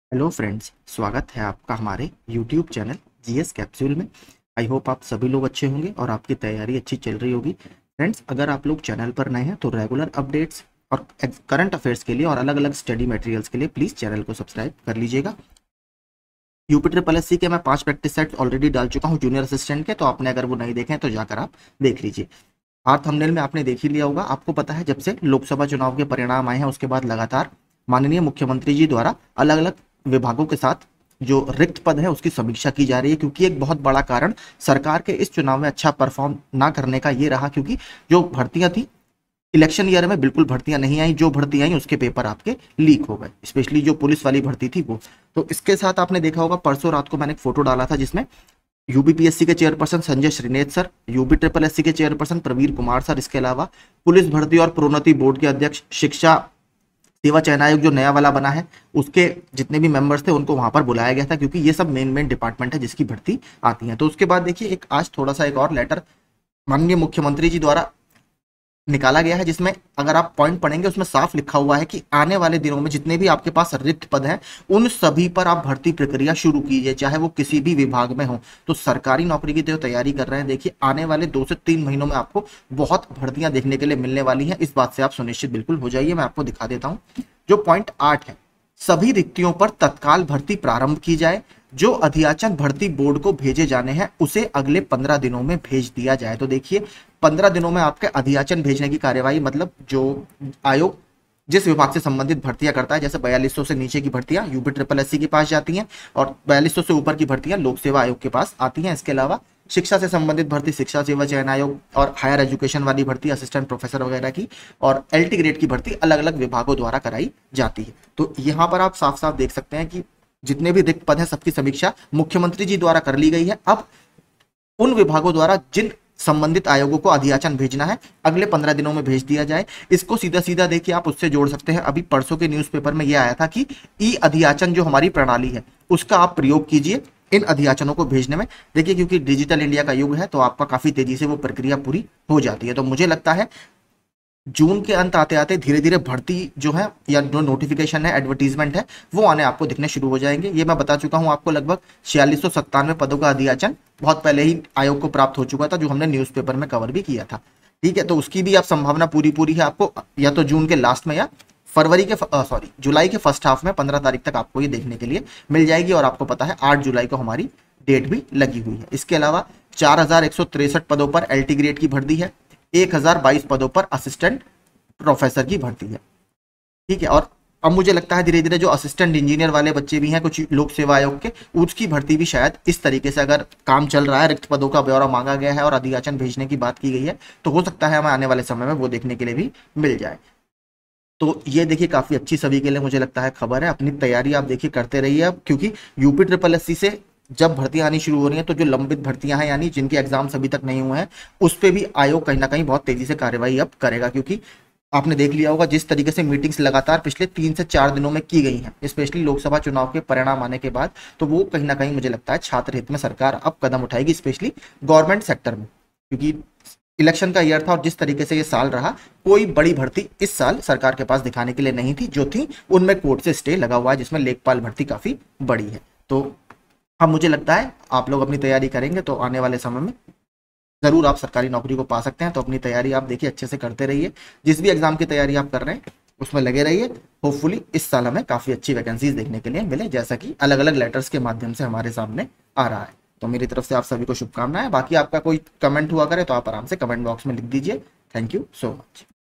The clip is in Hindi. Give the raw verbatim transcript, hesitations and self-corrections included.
हेलो फ्रेंड्स, स्वागत है आपका हमारे यूट्यूब चैनल जीएस कैप्सूल में। आई होप आप सभी लोग अच्छे होंगे और आपकी तैयारी अच्छी चल रही होगी। फ्रेंड्स, अगर आप लोग चैनल पर नए हैं तो रेगुलर अपडेट्स और करंट अफेयर्स के लिए और अलग अलग स्टडी मटेरियल्स के लिए प्लीज़ चैनल को सब्सक्राइब कर लीजिएगा। यूपी ट्रिपल एस सी के मैं पांच प्रैक्टिस सेट ऑलरेडी डाल चुका हूँ जूनियर असिस्टेंट के, तो आपने अगर वो नहीं देखे हैं तो जाकर आप देख लीजिए। हार थंबनेल में आपने देख ही लिया होगा। आपको पता है, जब से लोकसभा चुनाव के परिणाम आए हैं उसके बाद लगातार माननीय मुख्यमंत्री जी द्वारा अलग अलग विभागों के साथ जो रिक्त पद है उसकी समीक्षा की जा रही है, क्योंकि एक बहुत बड़ा कारण सरकार के इस चुनाव में अच्छा परफॉर्म ना करने का ये रहा, क्योंकि जो भर्तियां थी इलेक्शन ईयर में बिल्कुल भर्तियां नहीं आई। जो भर्ती आई उसके पेपर आपके लीक हो गए, स्पेशली जो पुलिस वाली भर्ती थी वो। तो इसके साथ आपने देखा होगा, परसों रात को मैंने एक फोटो डाला था जिसमें यूबीपीएससी के chairperson Sanjay Shrinet sir, UP triple SC के चेयरपर्सन प्रवीर कुमार सर, इसके अलावा पुलिस भर्ती और प्रोन्नति बोर्ड के अध्यक्ष, शिक्षा सेवा चयन आयोग जो नया वाला बना है उसके जितने भी मेंबर्स थे उनको वहां पर बुलाया गया था, क्योंकि ये सब मेन मेन डिपार्टमेंट है जिसकी भर्ती आती है। तो उसके बाद देखिए, एक आज थोड़ा सा एक और लेटर माननीय मुख्यमंत्री जी द्वारा निकाला गया है, जिसमें अगर आप पॉइंट पढ़ेंगे उसमें साफ लिखा हुआ है कि आने वाले दिनों में जितने भी आपके पास रिक्त पद हैं उन सभी पर आप भर्ती प्रक्रिया शुरू कीजिए, चाहे वो किसी भी विभाग में हो। तो सरकारी नौकरी की जो तैयारी कर रहे हैं, देखिए आने वाले दो से तीन महीनों में आपको बहुत भर्तियां देखने के लिए मिलने वाली हैं। इस बात से आप सुनिश्चित बिल्कुल हो जाइए। मैं आपको दिखा देता हूं जो पॉइंट आठ है, सभी रिक्तियों पर तत्काल भर्ती प्रारंभ की जाए। जो अधियाचन भर्ती बोर्ड को भेजे जाने हैं उसे अगले पंद्रह दिनों में भेज दिया जाए। तो देखिए, पंद्रह दिनों में आपके अधियाचन भेजने की कार्यवाही, मतलब जो आयोग जिस विभाग से संबंधित भर्तियां करता है, जैसे बयालीस सौ से नीचे की भर्तियां यूपी ट्रिपल एससी के पास जाती हैं और बयालीस सौ से ऊपर की भर्तियां लोक सेवा आयोग के पास आती हैं। इसके अलावा शिक्षा से संबंधित भर्ती शिक्षा सेवा चयन आयोग और हायर एजुकेशन वाली भर्ती असिस्टेंट प्रोफेसर वगैरह की और एलटी ग्रेड की भर्ती अलग अलग विभागों द्वारा कराई जाती है। तो यहाँ पर आप साफ साफ देख सकते हैं कि जितने भी रिक्त पद हैं सबकी समीक्षा मुख्यमंत्री जी द्वारा कर ली गई है। अब उन विभागों द्वारा जिन संबंधित आयोगों को अधियाचन भेजना है अगले पंद्रह दिनों में भेज दिया जाए। इसको सीधा सीधा देखिए आप उससे जोड़ सकते हैं। अभी परसों के न्यूज़पेपर में यह आया था कि ई अधियाचन जो हमारी प्रणाली है उसका आप प्रयोग कीजिए इन अधियाचनों को भेजने में। देखिए, क्योंकि डिजिटल इंडिया का युग है तो आपका काफी तेजी से वो प्रक्रिया पूरी हो जाती है। तो मुझे लगता है जून के अंत आते आते धीरे धीरे भर्ती जो है या जो नोटिफिकेशन है, एडवर्टीजमेंट है, वो आने आपको दिखने शुरू हो जाएंगे। ये मैं बता चुका हूं आपको, लगभग छियालीस सौ सत्तानवे पदों का अधियाचन बहुत पहले ही आयोग को प्राप्त हो चुका था, जो हमने न्यूज़पेपर में कवर भी किया था। ठीक है, तो उसकी भी आप संभावना पूरी पूरी है। आपको या तो जून के लास्ट में या फरवरी के सॉरी जुलाई के फर्स्ट हाफ में पंद्रह तारीख तक आपको ये देखने के लिए मिल जाएगी। और आपको पता है आठ जुलाई को हमारी डेट भी लगी हुई है। इसके अलावा चार हजार एक सौ तिरसठ पदों पर एलटी ग्रेड की भर्ती है, एक हजार बाईस पदों पर असिस्टेंट प्रोफेसर की भर्ती है। ठीक है, और अब मुझे लगता है धीरे धीरे जो असिस्टेंट इंजीनियर वाले बच्चे भी हैं कुछ लोक सेवा आयोग के, उसकी भर्ती भी शायद इस तरीके से, अगर काम चल रहा है, रिक्त पदों का ब्यौरा मांगा गया है और अधियाचन भेजने की बात की गई है, तो हो सकता है हमें आने वाले समय में वो देखने के लिए भी मिल जाए। तो ये देखिए काफी अच्छी सभी के लिए मुझे लगता है खबर है। अपनी तैयारी आप देखिए करते रहिए अब, क्योंकि यूपी ट्रिपल एससी से जब भर्तियां आनी शुरू हो रही हैं तो जो लंबित भर्तियां हैं, यानी जिनके एग्जाम्स अभी तक नहीं हुए हैं, उस पर भी आयोग कहीं ना कहीं बहुत तेजी से कार्यवाही अब करेगा। क्योंकि आपने देख लिया होगा जिस तरीके से मीटिंग्स लगातार पिछले तीन से चार दिनों में की गई हैं, स्पेशली लोकसभा चुनाव के परिणाम आने के बाद, तो वो कहीं ना कहीं मुझे लगता है छात्र हित में सरकार अब कदम उठाएगी, स्पेशली गवर्नमेंट सेक्टर में। क्योंकि इलेक्शन का ईयर था और जिस तरीके से ये साल रहा, कोई बड़ी भर्ती इस साल सरकार के पास दिखाने के लिए नहीं थी। जो थी उनमें कोर्ट से स्टे लगा हुआ है, जिसमें लेखपाल भर्ती काफी बड़ी है। तो अब मुझे लगता है आप लोग अपनी तैयारी करेंगे तो आने वाले समय में जरूर आप सरकारी नौकरी को पा सकते हैं। तो अपनी तैयारी आप देखिए अच्छे से करते रहिए। जिस भी एग्जाम की तैयारी आप कर रहे हैं उसमें लगे रहिए। होपफुली इस साल हमें काफी अच्छी वैकेंसीज देखने के लिए मिले, जैसा कि अलग अलग लेटर्स के माध्यम से हमारे सामने आ रहा है। तो मेरी तरफ से आप सभी को शुभकामनाएं। बाकी आपका कोई कमेंट हुआ करे तो आप आराम से कमेंट बॉक्स में लिख दीजिए। Thank you so much.